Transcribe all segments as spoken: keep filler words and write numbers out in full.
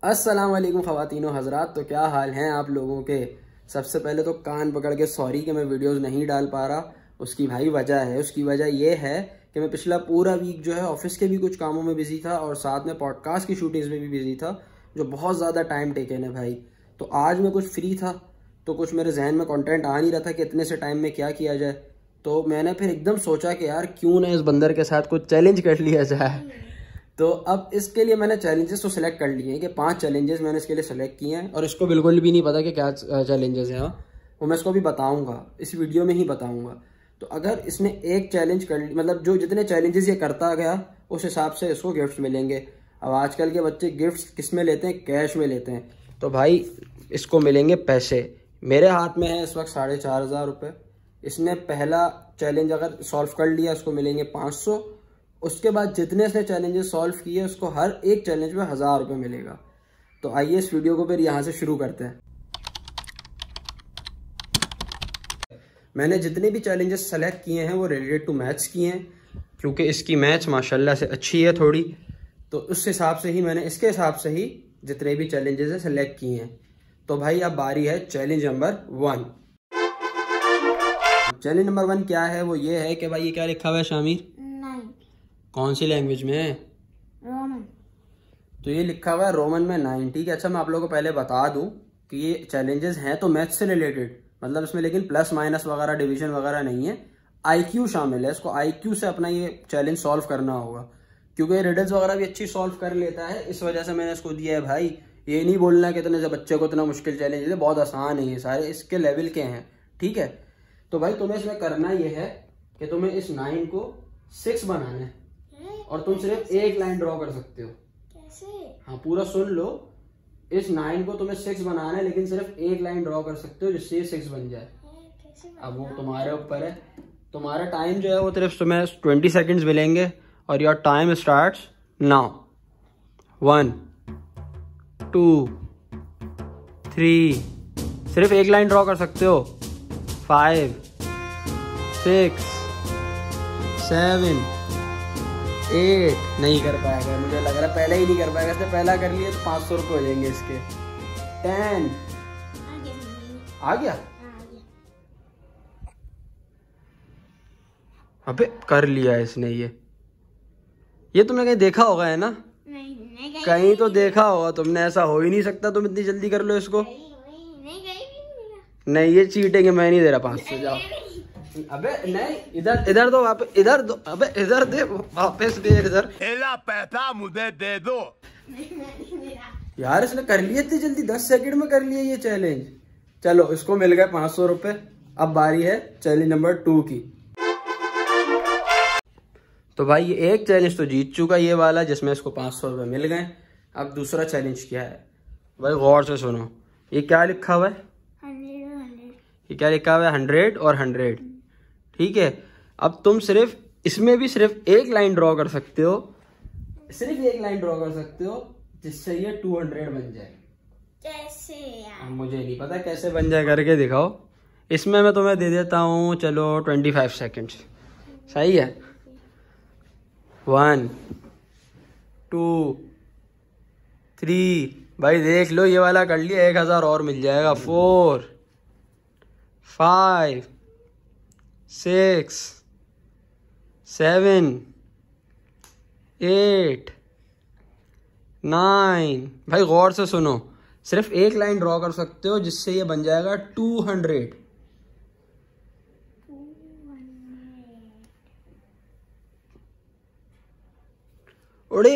अस्सलाम वालेकुम ख़वातीनो हज़रात। तो क्या हाल हैं आप लोगों के। सबसे पहले तो कान पकड़ के सॉरी कि मैं वीडियोस नहीं डाल पा रहा। उसकी भाई वजह है, उसकी वजह ये है कि मैं पिछला पूरा वीक जो है ऑफिस के भी कुछ कामों में बिजी था और साथ में पॉडकास्ट की शूटिंग्स में भी बिजी था, जो बहुत ज़्यादा टाइम टेकन है भाई। तो आज मैं कुछ फ्री था तो कुछ मेरे जहन में कंटेंट आ नहीं रहा था कि इतने से टाइम में क्या किया जाए। तो मैंने फिर एकदम सोचा कि यार क्यों ना इस बंदर के साथ कुछ चैलेंज कर लिया जाए। तो अब इसके लिए मैंने चैलेंजेस तो सिलेक्ट कर लिए हैं कि पांच चैलेंजेस मैंने इसके लिए सिलेक्ट किए हैं और इसको बिल्कुल भी नहीं पता कि क्या चैलेंजेस हैं। वो मैं इसको भी बताऊंगा, इस वीडियो में ही बताऊंगा। तो अगर इसने एक चैलेंज कर मतलब जो जितने चैलेंजेस ये करता गया उस हिसाब से इसको गिफ्ट्स मिलेंगे। अब आजकल के बच्चे गिफ्ट्स किस में लेते हैं, कैश में लेते हैं। तो भाई इसको मिलेंगे पैसे। मेरे हाथ में है इस वक्त साढ़े चार हज़ार रुपये। इसने पहला चैलेंज अगर सॉल्व कर लिया उसको मिलेंगे पाँच सौ। उसके बाद जितने से चैलेंजेस सॉल्व किए उसको हर एक चैलेंज में हज़ार रुपये मिलेगा। तो आइए इस वीडियो को फिर यहाँ से शुरू करते हैं। मैंने जितने भी चैलेंजेस सेलेक्ट किए हैं वो रिलेटेड टू मैथ्स किए हैं, क्योंकि इसकी मैथ्स माशाल्लाह से अच्छी है थोड़ी। तो उस हिसाब से ही मैंने इसके हिसाब से ही जितने भी चैलेंजेस हैं सेलेक्ट किए हैं। तो भाई अब बारी है challenge number one. Challenge number one क्या है, वो ये है कि भाई ये क्या लिखा हुआ है शामिर? कौन सी लैंग्वेज में है? रोमन। तो ये लिखा हुआ है रोमन में नाइन। ठीक है, अच्छा मैं आप लोगों को पहले बता दूं कि ये चैलेंजेस हैं तो मैथ्स से रिलेटेड, मतलब इसमें लेकिन प्लस माइनस वगैरह डिवीजन वगैरह नहीं है। आईक्यू शामिल है, इसको आईक्यू से अपना ये चैलेंज सॉल्व करना होगा, क्योंकि ये रिडल्स वगैरह भी अच्छी सॉल्व कर लेता है। इस वजह से मैंने इसको दिया है। भाई ये नहीं बोलना कि इतने से बच्चे को इतना मुश्किल चैलेंज है, बहुत आसान है, ये सारे इसके लेवल के हैं। ठीक है, तो भाई तुम्हें इसमें करना ये है कि तुम्हें इस नाइन को सिक्स बनाना है और तुम सिर्फ एक लाइन ड्रॉ कर सकते हो। कैसे? हाँ पूरा सुन लो। इस नाइन को तुम्हें सिक्स बनाना है, लेकिन सिर्फ एक लाइन ड्रॉ कर सकते हो जिससे ये सिक्स बन जाए। अब वो तुम्हारे ऊपर है। तुम्हारा टाइम जो है वो सिर्फ तुम्हें ट्वेंटी सेकेंड्स मिलेंगे और your time starts now. One two three, सिर्फ एक लाइन ड्रॉ कर सकते हो। फाइव सिक्स सेवन एट, नहीं कर पाएगा, मुझे लग रहा है पहले ही नहीं कर पाएगा। इसने पहला कर लिया तो पाँच सौ रुपये हो जाएंगे इसके। टेन, आ गया? अबे कर लिया इसने। ये ये तुमने कहीं देखा होगा है ना? नहीं, नहीं, नहीं, कहीं तो देखा होगा तुमने। ऐसा हो ही नहीं सकता तुम इतनी जल्दी कर लो इसको। नहीं, नहीं, नहीं, नहीं ये चीटिंग है, मैं नहीं दे रहा पाँच सौ। जाओ। अबे नहीं, इधर इधर दो, वापस इधर दो। अबे इधर दे, वापस दे इधर। पैसा मुझे दे दो यार इसने कर लिया इतनी जल्दी, दस सेकंड में कर लिया ये चैलेंज। चलो इसको मिल गए पाँच सौ रुपये। अब बारी है चैलेंज नंबर टू की। तो भाई ये एक चैलेंज तो जीत चुका ये वाला, जिसमें इसको पाँच सौ रुपये मिल गए। अब दूसरा चैलेंज क्या है भाई, गौर से सुनो। ये क्या लिखा हुआ है? Hundred hundred. ये क्या लिखा हुआ है? हंड्रेड और हंड्रेड। ठीक है, अब तुम सिर्फ इसमें भी सिर्फ एक लाइन ड्रॉ कर सकते हो, सिर्फ एक लाइन ड्रॉ कर सकते हो जिससे ये टू हंड्रेड बन जाए। कैसे यार? मुझे नहीं पता कैसे बन जाए, करके दिखाओ। इसमें मैं तुम्हें दे देता हूँ चलो ट्वेंटी फाइव सेकेंड्स। सही है? वन टू थ्री, भाई देख लो ये वाला कर लिया, एक हजार और मिल जाएगा। Four five six seven eight nine. भाई गौर से सुनो, सिर्फ एक लाइन ड्रॉ कर सकते हो जिससे ये बन जाएगा टू हंड्रेड। ओड़े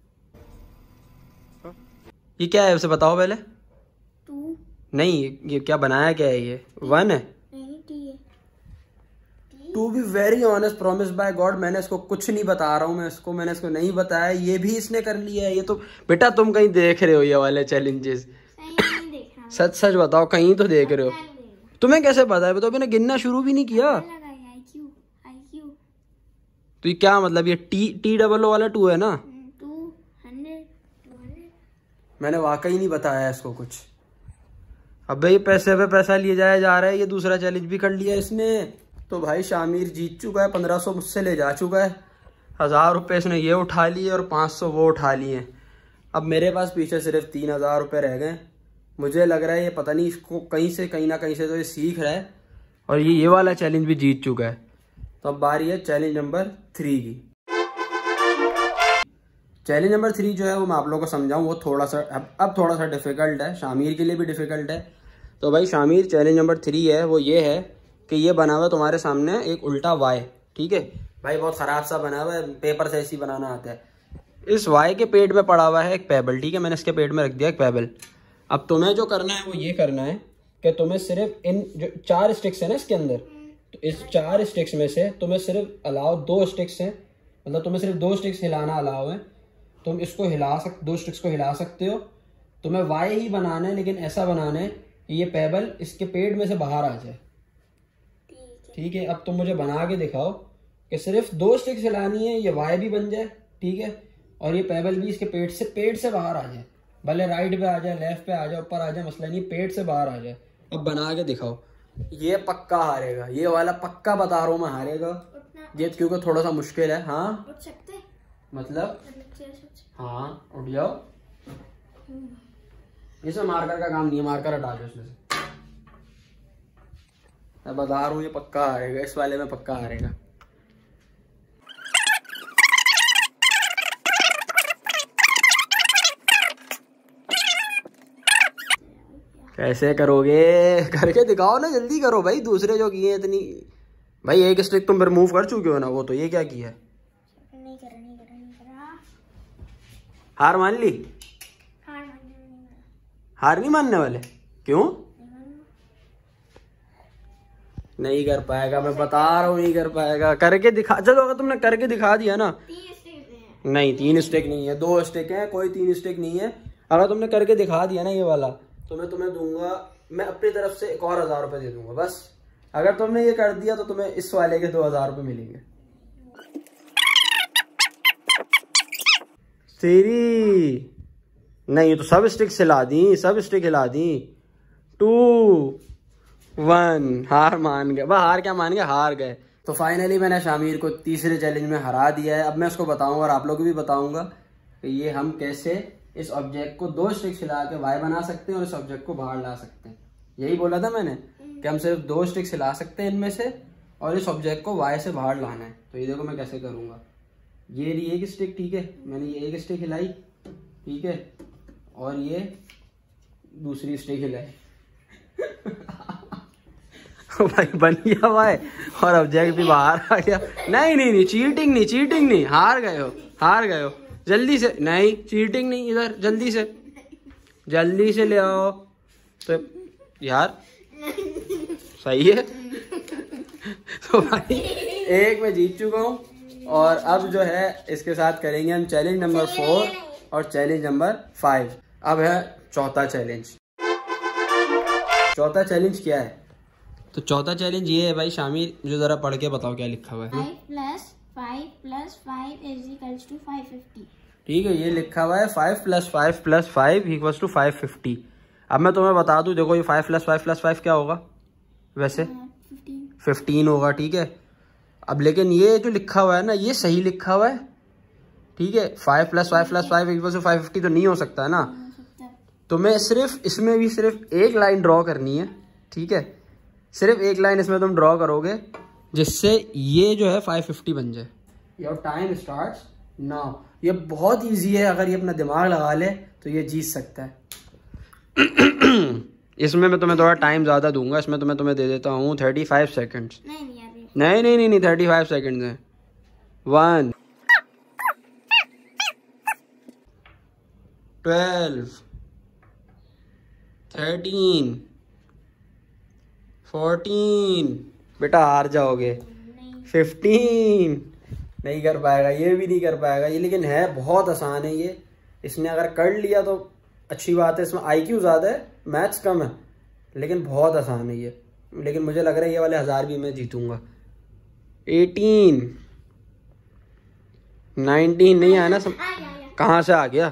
ये क्या है उसे बताओ पहले। टू नहीं ये क्या बनाया, क्या है ये? वन है? नहीं, टी है। To be very honest, promise by God, मैंने इसको कुछ नहीं बता रहा हूँ। मैं इसको मैंने इसको नहीं बताया, ये भी इसने कर लिया है। ये तो बेटा तुम कहीं देख रहे हो ये वाले चैलेंजेस? नहीं देख रहा। सच सच बताओ, कहीं तो देख रहे हो? तुम्हें कैसे पता है? बताओ, मैंने गिनना शुरू भी नहीं किया। IQ IQ. तो ये क्या मतलब, ये टी टी डबल ओ वाला टू है ना? Two hundred two hundred. मैंने वाकई नहीं बताया इसको कुछ। अबे ये पैसे पे पैसा लिए जाया जा रहा है। ये दूसरा चैलेंज भी कर लिया इसने। तो भाई शामिर जीत चुका है, पंद्रह सौ मुझसे ले जा चुका है। हज़ार रुपये इसने ये उठा लिए और पाँच सौ वो उठा लिए। अब मेरे पास पीछे सिर्फ तीन हजार रुपये रह गए। मुझे लग रहा है ये पता नहीं इसको कहीं से कहीं ना कहीं से तो ये सीख रहा है और ये ये वाला चैलेंज भी जीत चुका है। तो अब बारी है चैलेंज नंबर थ्री की। चैलेंज नंबर थ्री जो है वो मैं आप लोगों को समझाऊं, वो थोड़ा सा अब अब थोड़ा सा डिफिकल्ट है, शामिर के लिए भी डिफिकल्ट है। तो भाई शामिर, चैलेंज नंबर थ्री है वो ये है कि ये बना हुआ तुम्हारे सामने एक उल्टा वाई, ठीक है भाई, बहुत ख़राब सा बना हुआ है, पेपर से ऐसे ही बनाना आता है। इस वाई के पेट में पड़ा हुआ है एक पेबल, ठीक है, मैंने इसके पेट में रख दिया एक पेबल। अब तुम्हें जो करना है वो ये करना है कि तुम्हें सिर्फ इन जो चार स्टिक्स है ना इसके अंदर, तो इस चार स्टिक्स में से तुम्हें सिर्फ अलाउ दो स्टिक्स हैं, मतलब तुम्हें सिर्फ दो स्टिक्स हिलाना अलाउ है। तुम इसको हिला सक दो स्टिक्स को हिला सकते हो। तुम्हें वाई ही बनाना है, लेकिन ऐसा बनाना है कि ये पेबल इसके पेट में से बाहर आ जाए, ठीक है। अब तुम मुझे बना के दिखाओ कि सिर्फ दो स्टिक्स हिलानी है, ये वाई भी बन जाए, ठीक है, और ये पेबल भी इसके पेट से पेट से बाहर आ जाए, भले राइट पे आ जाए, लेफ्ट पे आ जाए, ऊपर आ जाए, मसला नहीं, पेट से बाहर आ जाए। अब बना के दिखाओ। ये पक्का हारेगा, ये वाला पक्का बता रहा हूँ मैं हारेगा ये, क्योंकि थोड़ा सा मुश्किल है। हाँ उठ सकते हैं? मतलब हाँ उठ जाओ। इसमें मार्कर का काम नहीं है, मार्कर हटा दो इसमें से। मैं बता रहा हूँ ये पक्का हारेगा, इस वाले में पक्का हारेगा। कैसे करोगे? करके दिखाओ ना, जल्दी करो भाई, दूसरे जो किए इतनी। भाई एक स्टिक तुम रिमूव कर चुके हो ना, वो तो ये क्या किया है? नहीं करा नहीं करा नहीं करा। हार मान ली? हार मानने नहीं करा। हार नहीं मानने वाले? क्यों नहीं कर पाएगा? मैं बता रहा हूँ नहीं कर पाएगा। करके दिखा, चलो अगर तुमने करके दिखा दिया ना। तीन स्टिक हैं। नहीं तीन स्टिक नहीं है, दो स्टिक है, कोई तीन स्टिक नहीं है। अगर तुमने करके दिखा दिया ना ये वाला, तो मैं तुम्हें दूंगा, मैं अपनी तरफ से एक और हजार रुपए दे दूंगा बस। अगर तुमने ये कर दिया तो तुम्हें इस वाले के दो हजार रुपये मिलेंगे। तेरी नहीं, तो सब स्टिक हिला दी, सब स्टिक हिला दी। टू वन, हार मान गए। वह हार क्या मान गए, हार गए। तो फाइनली मैंने शामिर को तीसरे चैलेंज में हरा दिया है। अब मैं उसको बताऊंगा और आप लोग को भी बताऊंगा कि ये हम कैसे इस ऑब्जेक्ट को दो स्टिक्स हिला के वाई बना सकते हैं और इस ऑब्जेक्ट को बाहर ला सकते हैं। यही बोला था मैंने कि हम सिर्फ दो स्टिक्स हिला सकते हैं इनमें से और इस ऑब्जेक्ट को वाई से बाहर लाना है। तो ये देखो मैं कैसे करूंगा। ये रही एक स्टिक, ठीक है, मैंने ये एक स्टिक हिलाई, ठीक है, और ये दूसरी स्टिक हिलाई। भाई बन गया वाई और ऑब्जेक्ट भी बाहर आ गया। नहीं नहीं नहीं, चीटिंग नहीं, चीटिंग नहीं, हार गए हो, हार गए हो। जल्दी से, नहीं चीटिंग नहीं, इधर जल्दी से, जल्दी से ले आओ। तो यार सही है। तो भाई एक मैं जीत चुका हूँ और अब जो है इसके साथ करेंगे हम चैलेंज नंबर फोर और चैलेंज नंबर फाइव। अब है चौथा चैलेंज। चौथा चैलेंज क्या है? तो चौथा चैलेंज ये है भाई शामिर, जो जरा पढ़ के बताओ क्या लिखा हुआ है। Five plus five plus five is equals to five fifty. ठीक है, ये लिखा हुआ है five plus five plus five equals to five fifty. अब मैं तुम्हें बता दूं, देखो ये five plus five plus five क्या होगा वैसे? फिफ्टीन होगा, ठीक है। अब लेकिन ये जो लिखा हुआ है ना, ये सही लिखा हुआ है, ठीक है। Five plus five plus five equals to five fifty तो नहीं हो सकता है ना। तो मैं सिर्फ इसमें भी सिर्फ एक लाइन ड्रॉ करनी है, ठीक है, सिर्फ एक लाइन इसमें तुम ड्रॉ करोगे जिससे ये जो है फाइव फिफ्टी बन जाए। Your time starts now. ये बहुत इजी है, अगर ये अपना दिमाग लगा ले तो ये जीत सकता है। इसमें मैं तुम्हें थोड़ा टाइम ज्यादा दूंगा, इसमें तुम्हें तुम्हें दे देता हूँ थर्टी फाइव सेकेंड्स। नहीं नहीं नहीं नहीं नहीं नहीं थर्टी फाइव सेकेंड्स है। वन, ट्वेल्व, थर्टीन, फोर्टीन, बेटा हार जाओगे। फिफ्टीन, नहीं कर पाएगा, ये भी नहीं कर पाएगा ये, लेकिन है बहुत आसान है ये। इसने अगर कर लिया तो अच्छी बात है, इसमें आईक्यू ज़्यादा है, मैथ्स कम है, लेकिन बहुत आसान है ये। लेकिन मुझे लग रहा है ये वाले हज़ार भी मैं जीतूंगा। एटीन, नाइनटीन, नहीं आया ना सब? कहाँ से आ गया?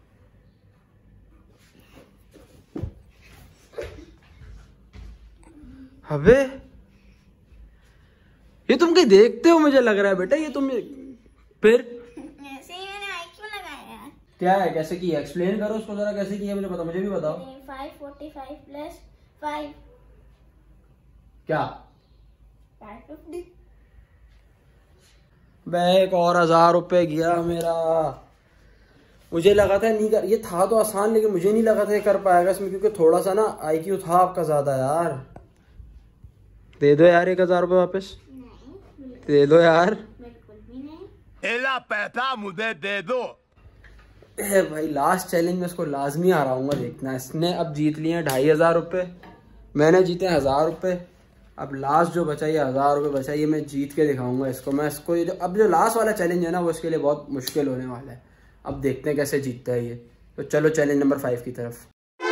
अबे ये तुम कहीं देखते हो मुझे लग रहा है बेटा, ये तुम फिर ऐसे ही मैंने आईक्यू लगाया। क्या है, कैसे किया, एक्सप्लेन करो उसको जरा, कैसे किया मुझे पता, मुझे भी बताओ। Five forty five plus five क्या फाइव फिफ्टी। एक और हजार रुपए गया मेरा। मुझे लगा था नहीं कर, ये था तो आसान, लेकिन मुझे नहीं लगा था ये कर पाएगा इसमें, क्योंकि थोड़ा सा ना आईक्यू था आपका ज्यादा यार। दे दो यार एक हजार रुपये वापस, दे दो यार। बिल्कुल भी नहीं। एला पैसा मुझे दे दो। ए भाई लास्ट चैलेंज में इसको लाजमी हराऊंगा, देखना। इसने अब जीत लिए हैं ढाई हजार रुपये, मैंने जीते हजार रुपये। अब लास्ट जो बचा ये हजार रुपये बचा, ये मैं जीत के दिखाऊंगा इसको। मैं इसको ये जो अब जो लास्ट वाला चैलेंज है ना वो इसके लिए बहुत मुश्किल होने वाला है। अब देखते हैं कैसे जीतता है ये। तो चलो चैलेंज नंबर फाइव की तरफ।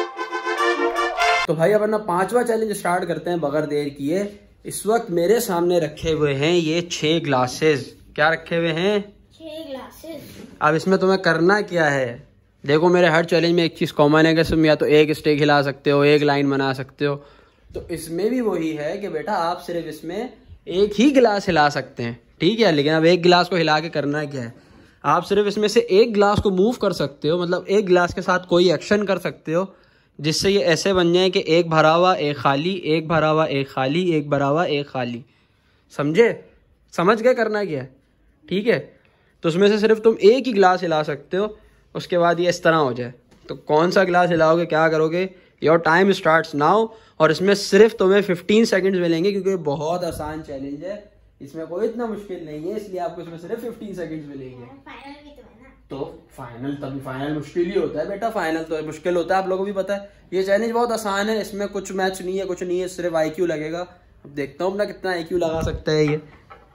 तो भाई अब अपना पांचवा चैलेंज स्टार्ट करते हैं बगैर देर किए। इस वक्त मेरे सामने रखे हुए हैं ये छह ग्लासेस। क्या रखे हुए हैं? छह ग्लासेस। अब इसमें तुम्हें करना क्या है, देखो मेरे हर चैलेंज में एक चीज कॉमन है कि तुम या तो एक स्टेक हिला सकते हो, एक लाइन बना सकते हो। तो इसमें भी वही है कि बेटा आप सिर्फ इसमें एक ही गिलास हिला सकते हैं, ठीक है। लेकिन अब एक गिलास को हिला के करना क्या है, आप सिर्फ इसमें से एक गिलास को मूव कर सकते हो, मतलब एक गिलास के साथ कोई एक्शन कर सकते हो जिससे ये ऐसे बन जाए कि एक भरा हुआ एक खाली, एक भरा हुआ एक खाली, एक भरा हुआ एक खाली। समझे? समझ गए करना क्या है, ठीक है। तो उसमें से सिर्फ तुम एक ही गिलास हिला सकते हो, उसके बाद ये इस तरह हो जाए। तो कौन सा गिलास हिलाओगे, क्या करोगे? Your time starts now. और इसमें सिर्फ तुम्हें फिफ्टीन सेकंड्स मिलेंगे, क्योंकि बहुत आसान चैलेंज है, इसमें कोई इतना मुश्किल नहीं है, इसलिए आपको इसमें सिर्फ फिफ्टीन सेकंड्स मिलेंगे। फाइनल भी तो है ना। तो फाइनल तभी फाइनल मुश्किल ही होता है बेटा, फाइनल तो मुश्किल होता है, आप लोगों को भी पता है। ये चैलेंज बहुत आसान है, इसमें कुछ मैच नहीं है, कुछ नहीं है, सिर्फ आई क्यू लगेगा। अब देखता हूँ अपना कितना आई क्यू लगा सकता है ये।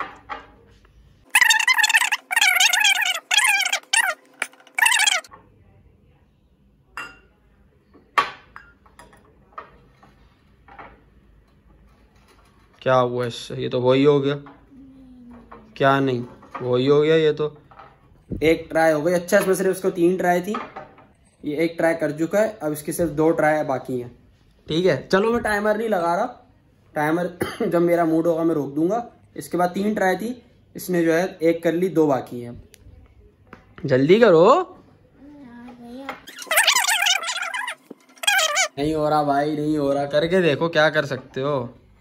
क्या हुआ इससे? ये तो वही हो गया। क्या नहीं, वही हो गया। ये तो एक ट्राई हो गई। अच्छा, इसमें सिर्फ इसको तीन ट्राई थी, ये एक ट्राई कर चुका है, अब इसकी सिर्फ दो ट्राई बाकी हैं, ठीक है। चलो मैं टाइमर नहीं लगा रहा, टाइमर जब मेरा मूड होगा मैं रोक दूंगा। इसके बाद तीन ट्राई थी, इसने जो है एक कर ली, दो बाकी हैं। जल्दी करो। नहीं हो रहा भाई, नहीं हो रहा, करके देखो क्या कर सकते हो।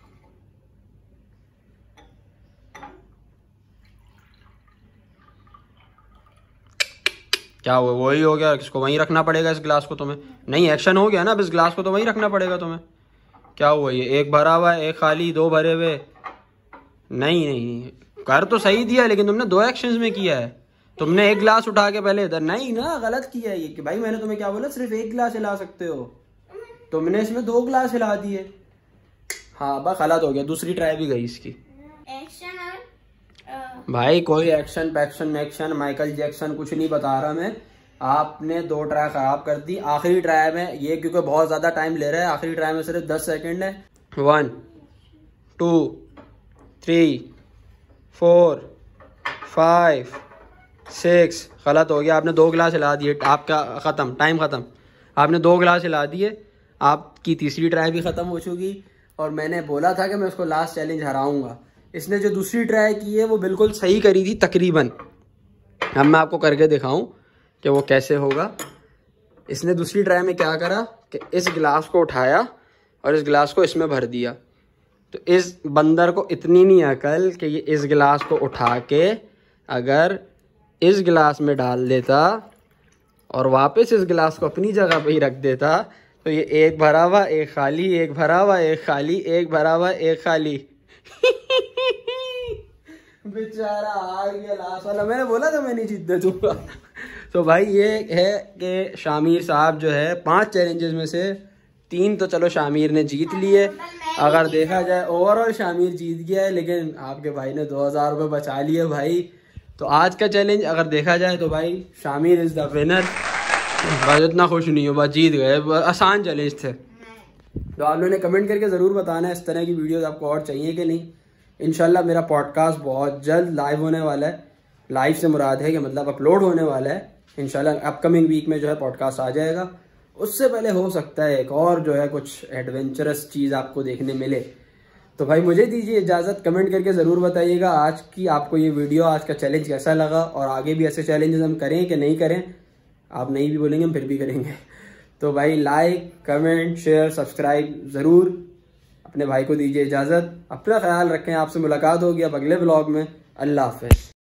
क्या हुआ? वही हो गया। इसको वहीं रखना पड़ेगा, इस गिलास को तुम्हें। नहीं, एक्शन हो गया ना, अब इस गिलास को तो वहीं रखना पड़ेगा तुम्हें। क्या हुआ? ये एक भरा हुआ है, एक खाली, दो भरे हुए। नहीं नहीं, कर तो सही दिया, लेकिन तुमने दो एक्शंस में किया है। तुमने एक गिलास उठा के पहले इधर, नहीं ना, गलत किया है ये। कि भाई मैंने तुम्हें क्या बोला, सिर्फ एक गिलास हिला सकते हो, तुमने इसमें दो गिलास हिला दिए। हाँ बस गलत हो गया, दूसरी ट्राई भी गई इसकी। एक्शन और भाई कोई एक्शन पैक्शन एक्शन माइकल जैक्सन कुछ नहीं बता रहा मैं। आपने दो ट्राई खराब कर दी। आखिरी ट्राई में ये, क्योंकि बहुत ज्यादा टाइम ले रहा है, आखिरी ट्राई में सिर्फ दस सेकंड है। One two three four five six. गलत हो गया, आपने दो गिलास हिला दिए, आपका खत्म, टाइम खत्म। आपने दो गिलास हिला दिए, आपकी तीसरी ट्राई भी खत्म हो चुकी। और मैंने बोला था कि मैं उसको लास्ट चैलेंज हराऊंगा। इसने जो दूसरी ट्राई की है वो बिल्कुल सही करी थी तकरीबन। अब मैं आपको करके दिखाऊं कि वो कैसे होगा। इसने दूसरी ट्राई में क्या करा कि इस गिलास को उठाया और इस गिलास को इसमें भर दिया। तो इस बंदर को इतनी नहीं अकल कि ये इस गिलास को उठा के अगर इस गिलास में डाल देता और वापस इस गिलास को अपनी जगह पे ही रख देता, तो ये एक भरा हुआ एक खाली, एक भरा हुआ एक खाली, एक भरा हुआ एक खाली। बेचारा हार गया लास्ट वाला। मैंने बोला था मैं नहीं जीतने दूंगा। तो भाई ये है कि शामिर साहब जो है पांच चैलेंजेस में से तीन तो चलो शामिर ने जीत लिए। अगर देखा जाए ओवरऑल शामिर जीत गया है, लेकिन आपके भाई ने दो हजार रुपये बचा लिए भाई। तो आज का चैलेंज अगर देखा जाए तो भाई शामिर इज द विनर। बस इतना खुश नहीं हो, बस जीत गए, आसान चैलेंज थे। तो आप लोगों ने कमेंट करके ज़रूर बताना है इस तरह की वीडियोस आपको और चाहिए कि नहीं। इंशाल्लाह मेरा पॉडकास्ट बहुत जल्द लाइव होने वाला है। लाइव से मुराद है कि मतलब अपलोड होने वाला है। इंशाल्लाह अपकमिंग वीक में जो है पॉडकास्ट आ जाएगा। उससे पहले हो सकता है एक और जो है कुछ एडवेंचरस चीज़ आपको देखने मिले। तो भाई मुझे दीजिए इजाज़त, कमेंट करके ज़रूर बताइएगा आज की आपको ये वीडियो, आज का चैलेंज कैसा लगा और आगे भी ऐसे चैलेंजेस हम करें कि नहीं करें। आप नहीं भी बोलेंगे हम फिर भी करेंगे। तो भाई लाइक कमेंट शेयर सब्सक्राइब ज़रूर। अपने भाई को दीजिए इजाज़त, अपना ख्याल रखें। आपसे मुलाकात होगी अब अगले ब्लॉग में। अल्लाह हाफ़िज़।